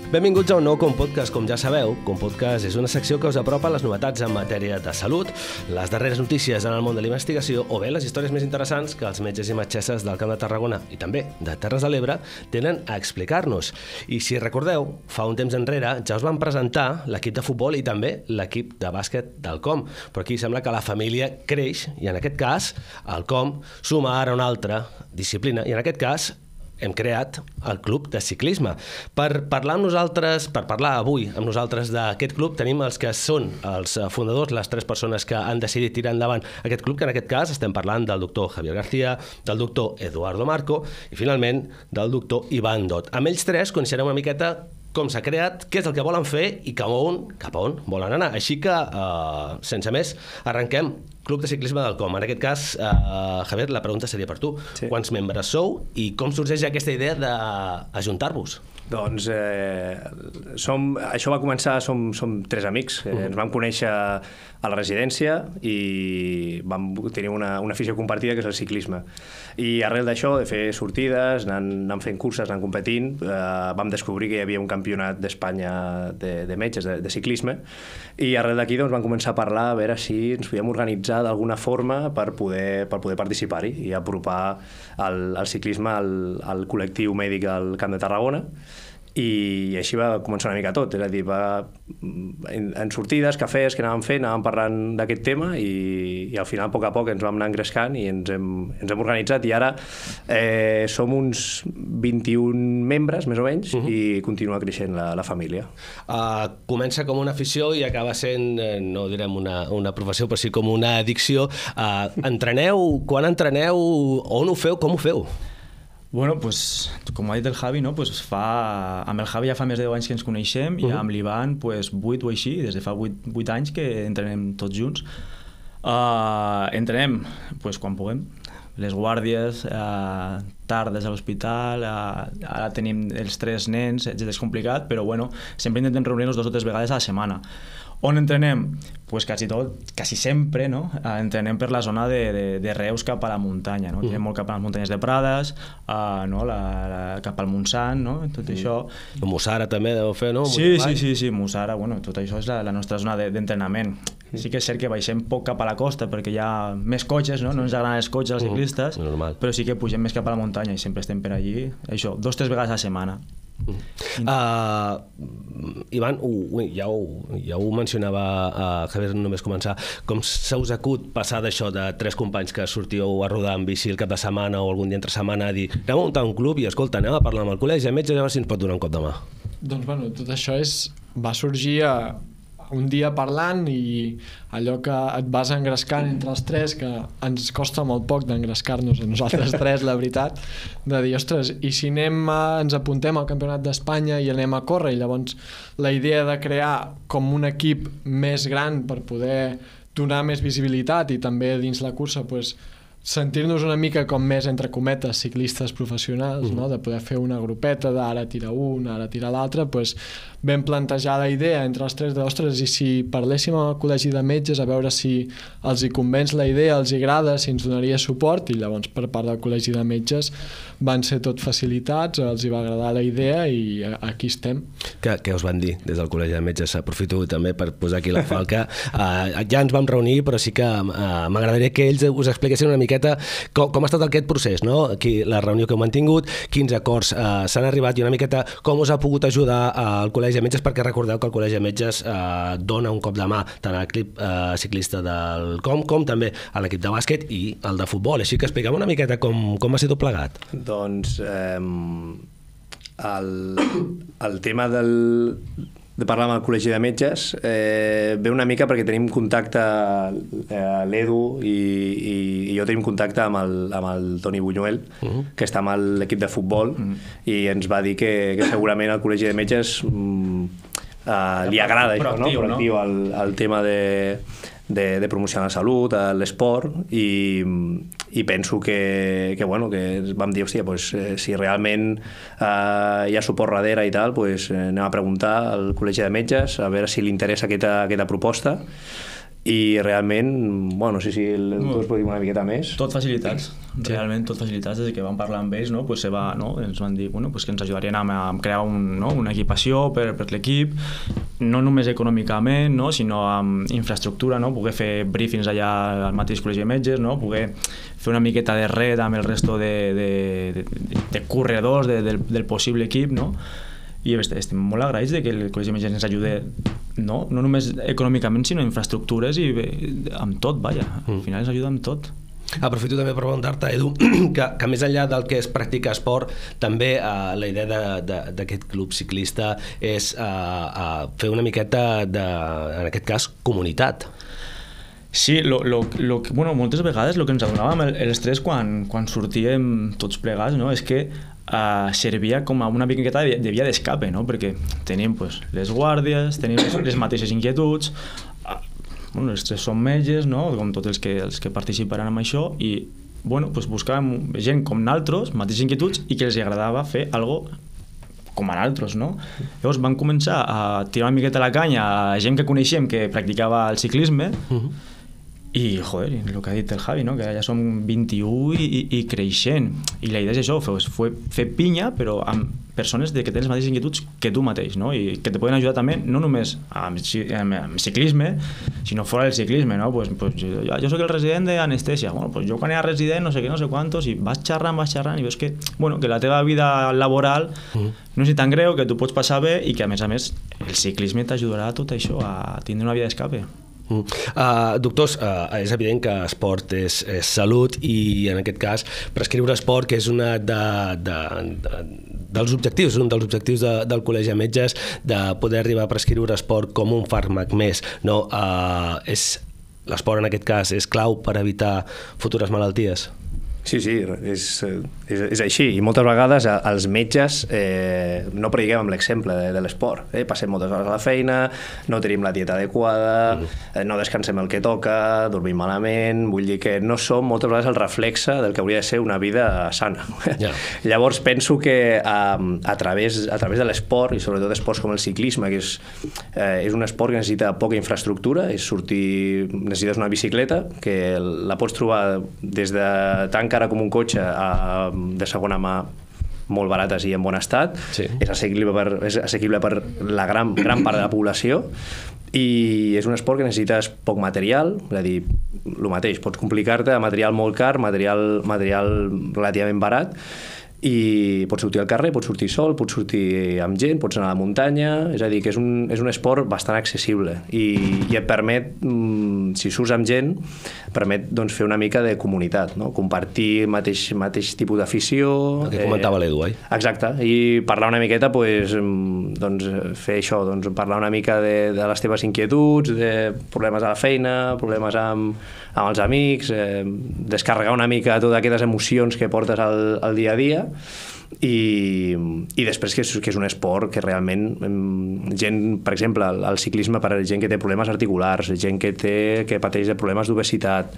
Benvinguts a un nou Compodcast. Com ja sabeu, Compodcast és una secció que us apropa les novetats en matèria de salut, les darreres notícies en el món de la investigació o bé les històries més interessants que els metges i metgesses del Camp de Tarragona i també de Terres de l'Ebre tenen a explicar-nos. I si recordeu, fa un temps enrere ja us van presentar l'equip de futbol i també l'equip de bàsquet del COM, però aquí sembla que la família creix i en aquest cas el COM suma ara una altra disciplina i en aquest cas hem creat el Club de Ciclisme. Per parlar avui amb nosaltres d'aquest club tenim els que són els fundadors, les tres persones que han decidit tirar endavant aquest club, que en aquest cas estem parlant del doctor Javier García, del doctor Eduardo Marco i finalment del doctor Ivan Dot. Amb ells tres coneixerem una miqueta com s'ha creat, què és el que volen fer i cap a on volen anar. Així que, sense més, arrenquem. Club de Ciclisme del COM. En aquest cas, Javier, la pregunta seria per tu. Sí. Quants membres sou i com sorgeix aquesta idea d'ajuntar-vos? Doncs això va començar, som tres amics, ens vam conèixer a la residència i vam tenir una afició compartida que és el ciclisme. I arrel d'això, de fer sortides, anant fent curses, anant competint, vam descobrir que hi havia un campionat d'Espanya de metges de ciclisme i arrel d'aquí doncs, vam començar a parlar a veure si ens podíem organitzar d'alguna forma per poder participar-hi i apropar el ciclisme al col·lectiu mèdic del Camp de Tarragona. I així va començar una mica tot, és a dir, en sortides, cafès que anàvem parlant d'aquest tema i al final, a poc ens vam anar engrescant i ens hem organitzat i ara som uns 21 membres, més o menys, i continua creixent la família. Comença com una afició i acaba sent, no direm una professió, però sí com una addicció. Entreneu? Quan entreneu? On ho feu? Com ho feu? Bueno, pues, com ha dit el Javi, no? Pues amb el Javi ja fa més de 10 anys que ens coneixem i amb l'Ivan pues, 8 o així, des de fa 8 anys que entrenem tots junts. Entrenem pues, quan puguem, les guàrdies, tardes a l'hospital, ara tenim els 3 nens, és complicat, però bueno, sempre intentem reunir-nos 2 o 3 vegades a la setmana. On entrenem? Pues quasi sempre, no? Entrenem per la zona de Reus cap a la muntanya, no? Anem molt cap a les muntanyes de Prades, no? Cap al Montsant, no? Tot això. Mussara també deu fer, no? Sí, Mussara, bueno, tot això és la nostra zona d'entrenament. Sí que és cert que baixem poc cap a la costa perquè hi ha més cotxes, no? No ens agraden els cotxes als ciclistes, però sí que pugem més cap a la muntanya i sempre estem per allí, això, 2 o 3 vegades a la setmana. Ivan, ja ho mencionava Javier només començar, com se us acut passar d'això de 3 companys que sortíeu a rodar amb bici el cap de setmana o algun dia entre setmana a dir anem a muntar un club i escolta, anem a parlar amb el col·legi de metges a veure si ens pot donar un cop de mà? Doncs bueno, tot això va sorgir un dia parlant i allò que et vas engrescant entre els 3, que ens costa molt poc d'engrescar-nos a nosaltres 3, la veritat, de dir, ostres, i si ens apuntem al Campionat d'Espanya i anem a córrer, i llavors la idea de crear com un equip més gran per poder donar més visibilitat i també dins la cursa pues, sentir-nos una mica com més, entre cometes, ciclistes professionals, no? De poder fer una grupeta d'ara tira un, ara tira l'altre, pues, vam plantejar la idea entre els 3 d'ostres, i si parléssim amb el col·legi de metges a veure si els hi convenç la idea, els hi agrada, si ens donaria suport, i llavors per part del col·legi de metges van ser tot facilitats, els hi va agradar la idea i aquí estem. Què us van dir des del col·legi de metges? Aprofito també per posar aquí la falca. Ja ens vam reunir, però sí que m'agradaria que ells us expliquessin una miqueta com ha estat aquest procés, no? La reunió que heu mantingut, quins acords s'han arribat i una miqueta com us ha pogut ajudar al col·legi de metges, perquè recordeu que el col·legi de metges dona un cop de mà tant a l'equip ciclista del COM com també a l'equip de bàsquet i el de futbol, així que expliquem una miqueta com va ser tot plegat. Doncs el tema de parlar amb el col·legi de metges ve una mica perquè tenim contacte, l'Edu i jo tenim contacte amb el Toni Buñuel, que està amb l'equip de futbol, i ens va dir que segurament al col·legi de metges li agrada això, no? Proactiu el tema de promocionar la salut, l'esport, i penso que vam dir, hòstia, si realment hi ha suport darrere i tal, anem a preguntar al col·legi de metges a veure si li interessa aquesta proposta i realment, bueno, no sé si el doctor es pot dir una miqueta més. Tot facilitats, realment tot facilitats. Des que vam parlar amb ells, no, pues ens van dir pues que ens ajudarien a crear una equipació per l'equip, no només econòmicament, no, sinó amb infraestructura, no, poder fer briefings allà al mateix col·legi de metges, no, poder fer una miqueta de red amb el resto de corredors del possible equip, no? I estem molt agraïts que el Col·legi de Metges ens ajudi no només econòmicament, sinó infraestructures i amb tot, vaja, al final ens ajuda amb tot. Aprofito també per preguntar-te, Edu, que més enllà del que és practicar esport, també la idea d'aquest club ciclista és fer una miqueta en aquest cas, comunitat. Sí, moltes vegades el que ens adonàvem l'estrès quan sortíem tots plegats, no, és que servia com a una miqueta de via d'escape, no? Perquè tenim les guàrdies, tenim les mateixes inquietuds, els tres som metges, no? Com tots els que participaran en això, i buscàvem gent com nosaltres, mateixes inquietuds, i que els agradava fer algo com a nosaltres, no? Llavors van començar a tirar una miqueta la canya a gent que coneixem que practicava el ciclisme, i, joder, el que ha dit el Javi, no? Que ja som 21 i creixent. I la idea és això, fer pinya, però amb persones que tenen les mateixes inquietuds que tu mateix, no? I que te poden ajudar també, no només amb ciclisme, sinó fora del ciclisme, no? Jo soc el resident d'anestèsia, jo quan era resident no sé què, no sé quantos, i vas xerrant, i veus que la teva vida laboral no és tan greu, que tu pots passar bé i que, a més, el ciclisme t'ajudarà a tot això, a tindre una via d'escape. Doctors, és evident que esport és salut i en aquest cas prescriure esport, que és un dels objectius del Col·legi de Metges, de poder arribar a prescriure esport com un fàrmac més, no? L'esport en aquest cas és clau per evitar futures malalties? Sí, és així, i moltes vegades els metges no prediquem amb l'exemple de l'esport. Passem moltes hores a la feina, no tenim la dieta adequada, no descansem el que toca, dormim malament, vull dir que no som moltes vegades el reflexe del que hauria de ser una vida sana. Llavors penso que a través de l'esport, i sobretot esports com el ciclisme, que és un esport que necessita poca infraestructura, necessites una bicicleta, que la pots trobar des de tan cara com un cotxe de segona mà, molt barates i en bon estat. És assequible per la gran part de la població, i és un esport que necessites poc material, és a dir, el mateix, pots complicar-te a material molt car, material relativament barat, i pots sortir al carrer, pots sortir sol, pots sortir amb gent, pots anar a la muntanya, és a dir, que és un esport bastant accessible i et permet, si surts amb gent, permet fer una mica de comunitat, no? Compartir mateix tipus d'afició. El que comentava l'Edu, oi? Exacte, i parlar una miqueta, fer això, parlar una mica de les teves inquietuds, de problemes a la feina, problemes amb els amics, descarregar una mica totes aquestes emocions que portes al dia a dia, i després que és un esport que realment gent, per exemple, el ciclisme per a gent que té problemes articulars, gent que pateix de problemes d'obesitat,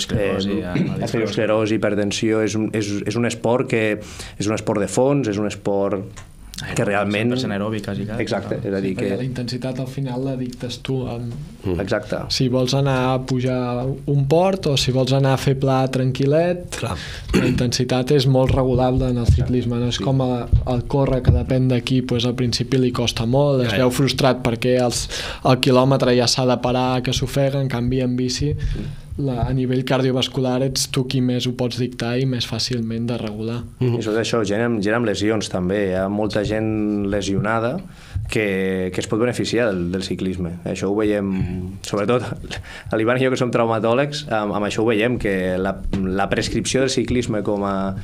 esclerosi, hipertensió, és un esport que és un esport de fons, és un esport que realment... 100% aeròbic, quasi. Exacte, és a dir que... La intensitat al final la dictes tu. Exacte. Si vols anar a pujar un port o si vols anar a fer pla tranquil·let, la intensitat és molt regulable en el ciclisme, no és com el córrer, que depèn d'aquí, al principi li costa molt, es veu frustrat perquè el quilòmetre ja s'ha de parar, que s'ofega, en canvi en bici a nivell cardiovascular ets tu qui més ho pots dictar i més fàcilment de regular. I sobretot això, gent amb lesions també, hi ha molta gent lesionada que es pot beneficiar del ciclisme. Això ho veiem, sobretot l'Ivan i jo que som traumatòlegs, amb això ho veiem, que la prescripció del ciclisme com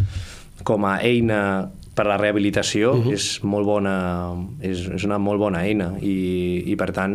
a eina per a la rehabilitació és molt bona, és una molt bona eina, i per tant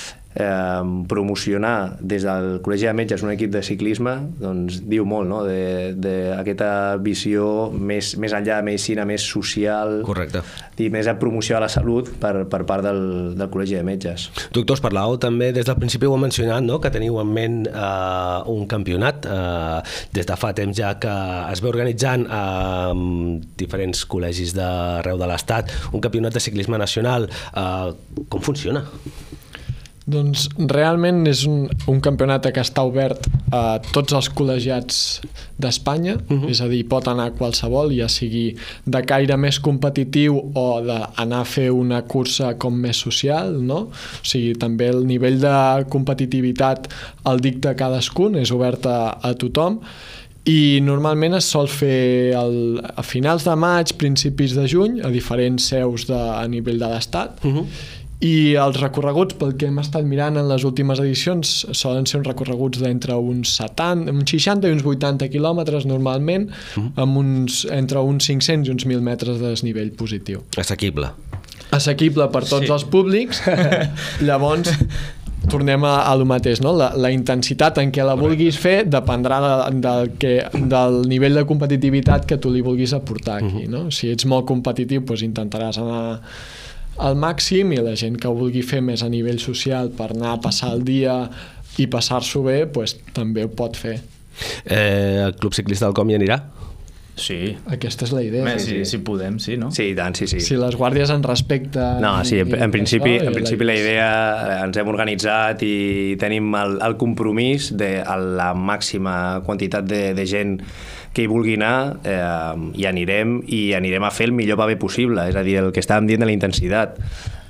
promocionar des del Col·legi de Metges un equip de ciclisme diu molt, no? D'aquesta visió més enllà de medicina, més social. Correcte. I més a promoció de la salut per part del Col·legi de Metges. Doctors, parlàveu també, des del principi ho heu mencionat, no? Que teniu en ment un campionat des de fa temps ja que es ve organitzant diferents col·legis d'arreu de l'Estat, un campionat de ciclisme nacional. Com funciona? Doncs realment és un campionat que està obert a tots els col·legiats d'Espanya, és a dir, pot anar qualsevol, ja sigui de caire més competitiu o d'anar a fer una cursa com més social, no? O sigui, també el nivell de competitivitat el dicta cadascun, és obert a tothom, i normalment es sol fer a finals de maig, principis de juny, a diferents seus a nivell de l'Estat, i els recorreguts, pel que hem estat mirant en les últimes edicions, solen ser uns recorreguts d'entre uns 60 i uns 80 quilòmetres normalment, amb entre uns 500 i uns 1.000 metres de desnivell positiu. Assequible Per tots els públics. Llavors tornem a lo mateix, no? La intensitat en què la vulguis fer dependrà del nivell de competitivitat que tu li vulguis aportar aquí, no? Si ets molt competitiu, doncs intentaràs anar al màxim, i la gent que ho vulgui fer més a nivell social per anar a passar el dia i passar-s'ho bé, doncs també ho pot fer. El Club Ciclista del Com hi anirà? Sí. Aquesta és la idea. Si podem, sí, no? Sí, i tant, sí. Si les guàrdies en respecten... No, sí, en principi la idea, ens hem organitzat i tenim el compromís de la màxima quantitat de gent que hi vulgui anar, hi anirem a fer el millor paper possible, és a dir, el que estàvem dient de la intensitat.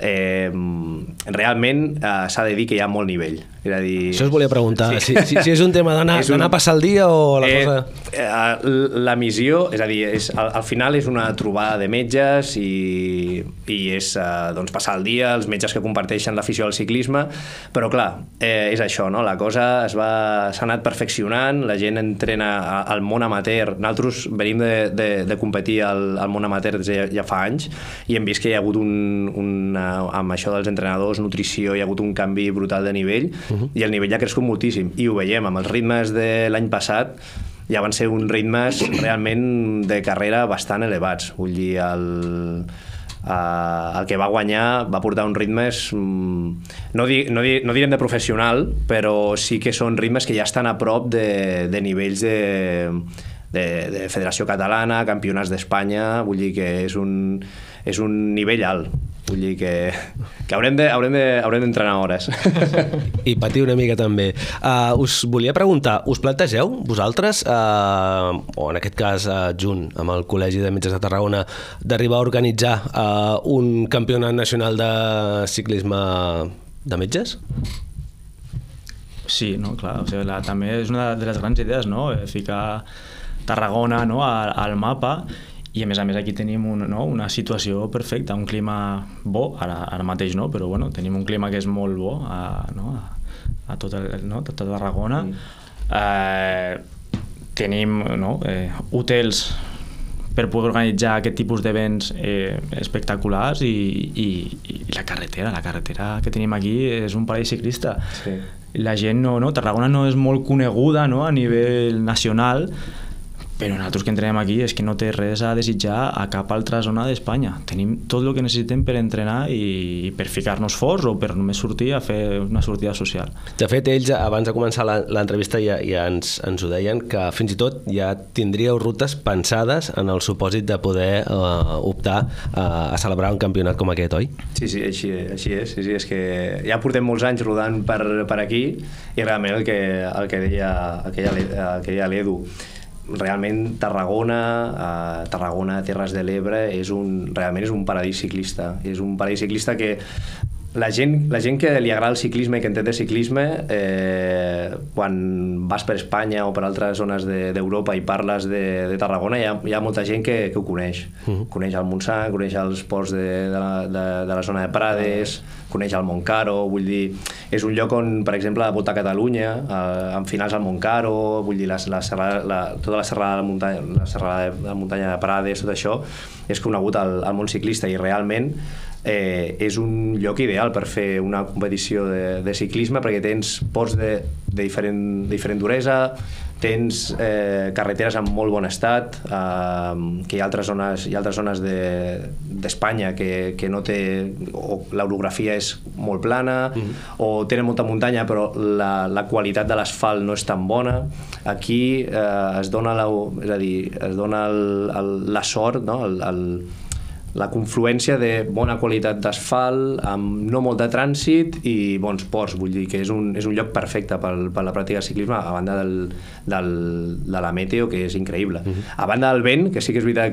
Realment s'ha de dir que hi ha molt nivell. És a dir, això us volia preguntar, si és un tema d'anar a passar el dia o la cosa... La missió, és a dir, al final és una trobada de metges i és passar el dia, els metges que comparteixen l'afició al ciclisme, però clar, és això, no? La cosa s'ha anat perfeccionant, la gent entrena al món amateur. Nosaltres venim de competir al món amateur ja fa anys i hem vist que hi ha hagut amb això dels entrenadors, nutrició, hi ha hagut un canvi brutal de nivell i el nivell ha crescut moltíssim i ho veiem amb els ritmes de l'any passat. Ja van ser uns ritmes realment de carrera bastant elevats. Vull dir, el que va guanyar va portar uns ritmes, no direm de professional, però sí que són ritmes que ja estan a prop de nivells de Federació Catalana, Campionats d'Espanya. Vull dir que és un nivell alt. Vull dir que haurem d'entrenar hores. I patir una mica també. Us volia preguntar, us plantegeu vosaltres, o en aquest cas junt amb el Col·legi de Metges de Tarragona, d'arribar a organitzar un campionat nacional de ciclisme de metges? Sí, no, clar, o sigui, també és una de les grans idees, no? Ficar Tarragona, no, al mapa. I a més aquí tenim una situació perfecta, un clima bo, ara mateix no, però bueno, tenim un clima que és molt bo a tota Tarragona. Tenim hotels per poder organitzar aquest tipus d'events espectaculars i la carretera que tenim aquí és un paradís ciclista. Sí. La gent Tarragona no és molt coneguda a nivell nacional, però nosaltres que entrenem aquí és que no té res a desitjar a cap altra zona d'Espanya. Tenim tot el que necessitem per entrenar i per ficar-nos forts o per només sortir a fer una sortida social. De fet, ells, abans de començar l'entrevista, ja ens ho deien, que fins i tot ja tindríeu rutes pensades en el supòsit de poder optar a celebrar un campionat com aquest, oi? Sí, així és. Sí, és que ja portem molts anys rodant per aquí i realment el que deia l'Edu, realment Tarragona, Terres de l'Ebre, realment és un paradís ciclista. És un paradís ciclista que la gent que li agrada el ciclisme i que entén de ciclisme, quan vas per Espanya o per altres zones d'Europa i parles de Tarragona, hi ha molta gent que ho coneix. Coneix el Montsant, coneix els ports de la zona de Prades, coneix el Montcaro. Vull dir, és un lloc on, per exemple, la Volta a Catalunya, amb finals al Montcaro, vull dir, tota la serrada de la muntanya de Prades, tot això és conegut al món ciclista i realment és un lloc ideal per fer una competició de ciclisme perquè tens ports de diferent duresa, tens carreteres en molt bon estat, que hi ha altres zones d'Espanya que no té, o l'orografia és molt plana, o tenen molta muntanya però la qualitat de l'asfalt no és tan bona. Aquí es dona la sort, no? la confluència de bona qualitat d'asfalt, amb no molt de trànsit i bons ports, vull dir que és un lloc perfecte per la pràctica de ciclisme, a banda de la meteo, que és increïble. A banda del vent, que sí que és veritat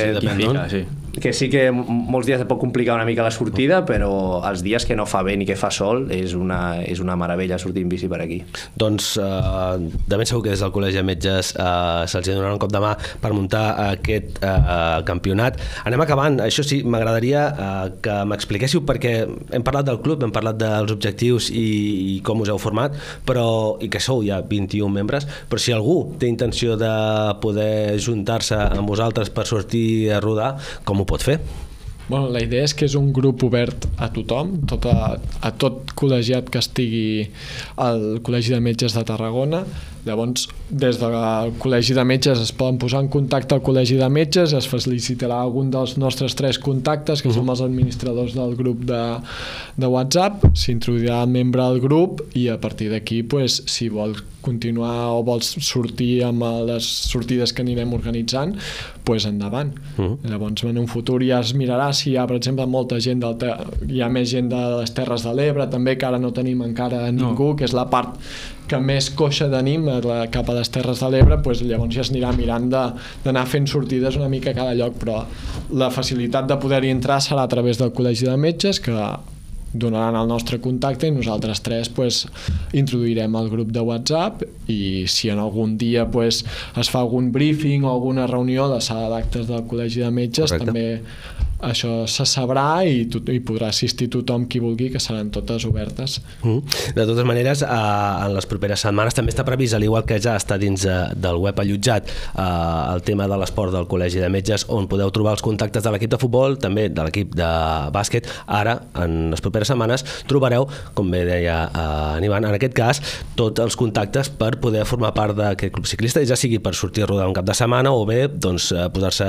que sí que molts dies et pot complicar una mica la sortida, però els dies que no fa vent i que fa sol és una meravella sortir en bici per aquí. Doncs de ben segur que des del Col·legi de Metges se'ls donarà un cop de mà per muntar aquest campionat. Anem acabant. Això sí, m'agradaria que m'expliquéssiu, perquè hem parlat del club, hem parlat dels objectius i com us heu format, i que sou ja 21 membres, però si algú té intenció de poder juntar-se amb vosaltres per sortir a rodar, com ho pot fer? Bueno, la idea és que és un grup obert a tothom, a tot col·legiat que estigui al Col·legi de Metges de Tarragona. Llavors, des del Col·legi de Metges es poden posar en contacte al Col·legi de Metges, es facilitarà algun dels nostres 3 contactes, que som els administradors del grup de WhatsApp, s'introduirà el membre al grup i a partir d'aquí, si vol continuar o vols sortir amb les sortides que anirem organitzant, endavant. Llavors, en un futur ja es mirarà si hi ha, per exemple, molta gent hi ha més gent de les Terres de l'Ebre, també, que ara no tenim encara ningú, que és la part que més coixa tenim cap a les Terres de l'Ebre, llavors ja es anirà mirant d'anar fent sortides una mica a cada lloc, però la facilitat de poder-hi entrar serà a través del Col·legi de Metges, que donaran el nostre contacte i nosaltres 3 introduirem el grup de WhatsApp, i si en algun dia es fa algun briefing o alguna reunió a la sala d'actes del Col·legi de Metges, també això se sabrà i podrà assistir tothom qui vulgui, que seran totes obertes. De totes maneres, en les properes setmanes també està previst, al igual que ja està dins del web allotjat, el tema de l'esport del Col·legi de Metges, on podeu trobar els contactes de l'equip de futbol, també de l'equip de bàsquet. Ara, en les properes setmanes, trobareu, com bé deia en Ivan, en aquest cas, tots els contactes per poder formar part d'aquest club ciclista, ja sigui per sortir a rodar un cap de setmana o bé posar-se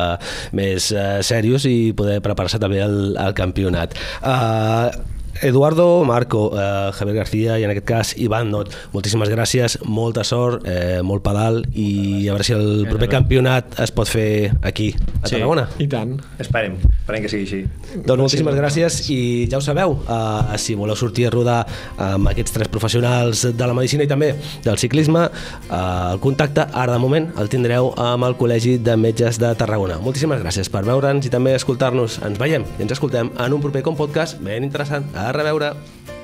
més serios i poder preparar-se també al campionat. Eduardo, Marco, Javier García i en aquest cas Ivan Not, moltíssimes gràcies, molta sort, molt pedal, i a veure si el proper campionat es pot fer aquí a Tarragona. I tant. Esperem que sigui així. Doncs moltíssimes gràcies, i ja ho sabeu, si voleu sortir a rodar amb aquests 3 professionals de la medicina i també del ciclisme, el contacte ara de moment el tindreu amb el Col·legi de Metges de Tarragona. Moltíssimes gràcies per veure'ns i també escoltar-nos. Ens veiem i ens escoltem en un proper podcast ben interessant. A reveure!